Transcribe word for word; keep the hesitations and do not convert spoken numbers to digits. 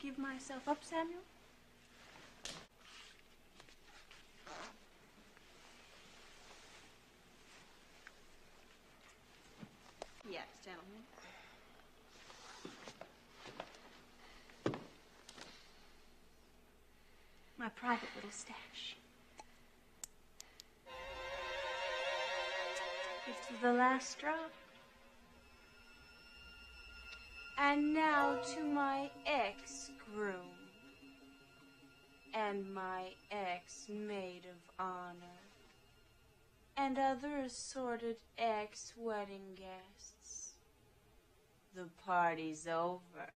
give myself up, Samuel? Yes, gentlemen. My private little stash. It's the last drop. And now to my ex-groom and my ex-maid of honor and other assorted ex-wedding guests. The party's over.